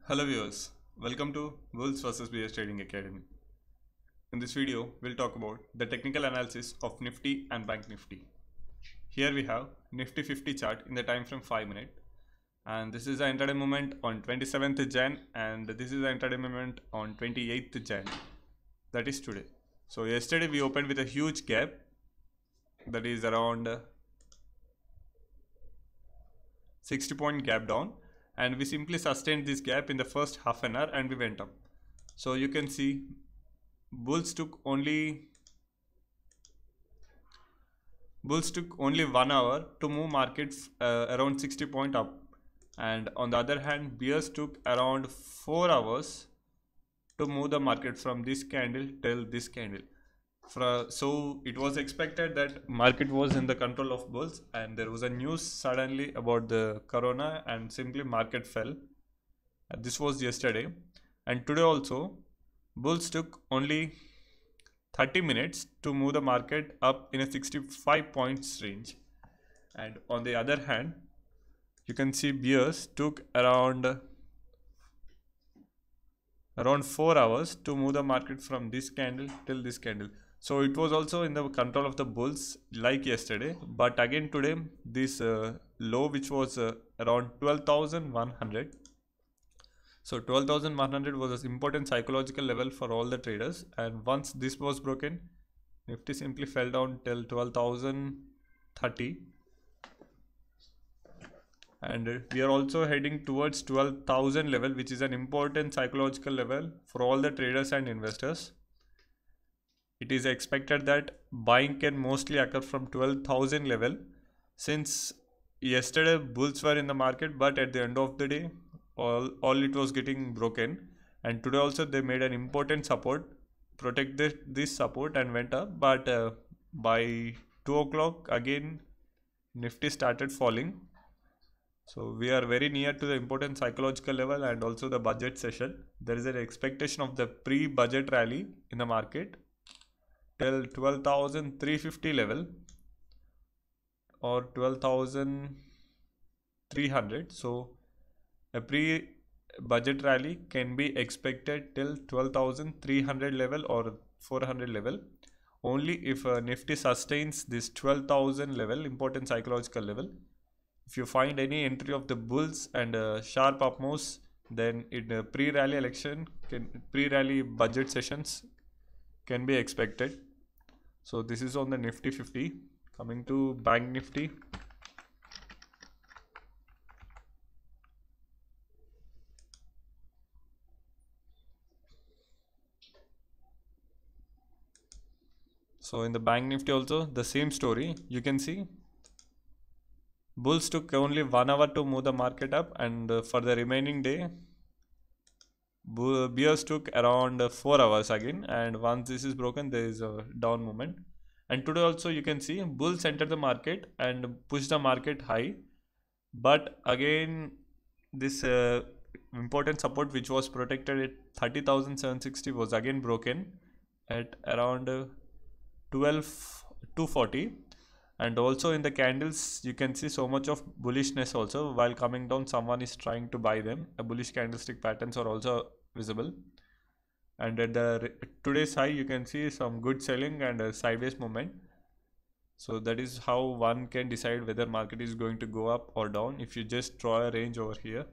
Hello viewers, welcome to bullsvsbears Trading Academy. In this video, we'll talk about the technical analysis of Nifty and Bank Nifty. Here we have Nifty 50 chart in the time frame 5 minute, and this is the intraday movement on 27th Jan, and this is the intraday movement on 28th Jan, that is today. So yesterday we opened with a huge gap, that is around 60-point gap down, and we simply sustained this gap in the first half an hour and we went up. So you can see bulls took only 1 hour to move markets around 60 point up, and on the other hand bears took around 4 hours to move the market from this candle till this candle. So it was expected that market was in the control of bulls, and there was a news suddenly about the corona and simply market fell. This was yesterday, and today also bulls took only 30 minutes to move the market up in a 65 points range, and on the other hand you can see bears took around 4 hours to move the market from this candle till this candle. So it was also in the control of the bulls like yesterday, but again today this low, which was around 12,100. So 12,100 was an important psychological level for all the traders, and once this was broken, Nifty simply fell down till 12,030, and we are also heading towards 12,000 level, which is an important psychological level for all the traders and investors. It is expected that buying can mostly occur from 12,000 level, since yesterday bulls were in the market, but at the end of the day all it was getting broken, and today also they made an important support, protected this support and went up, but by 2 o'clock again Nifty started falling. So we are very near to the important psychological level and also the budget session. There is an expectation of the pre-budget rally in the market till 12,350 level or 12,300. So a pre-budget rally can be expected till 12,300 level or 400 level. Only if Nifty sustains this 12,000 level, important psychological level. If you find any entry of the bulls and sharp up moves, then in pre-rally budget sessions can be expected. So this is on the Nifty 50. Coming to Bank Nifty. So in the Bank Nifty also the same story. You can see bulls took only 1 hour to move the market up, and for the remaining day bears took around 4 hours again, and once this is broken there is a down movement. And today also you can see bulls enter the market and push the market high, but again this important support which was protected at 30,760 was again broken at around 12,240. And also in the candles you can see so much of bullishness also. While coming down, someone is trying to buy them. A bullish candlestick patterns are also visible, and at the today's high you can see some good selling and a sideways movement. So that is how one can decide whether market is going to go up or down, if you just draw a range over here.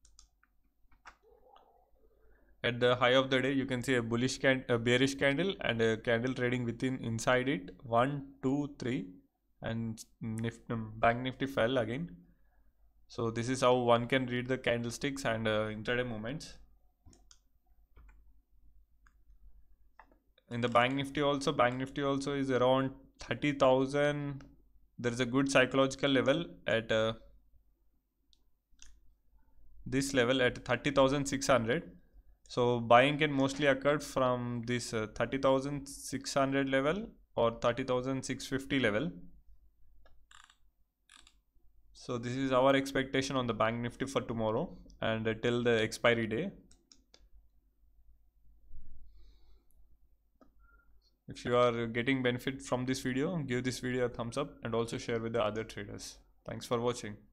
At the high of the day you can see a bearish candle and a candle trading inside it, 1 2 3, and Bank Nifty fell again. So this is how one can read the candlesticks and intraday movements. In the Bank Nifty also is around 30,000. There is a good psychological level at this level at 30,600. So buying can mostly occur from this 30,600 level or 30,650 level. So this is our expectation on the Bank Nifty for tomorrow and till the expiry day. If you are getting benefit from this video, give this video a thumbs up and also share with the other traders. Thanks for watching.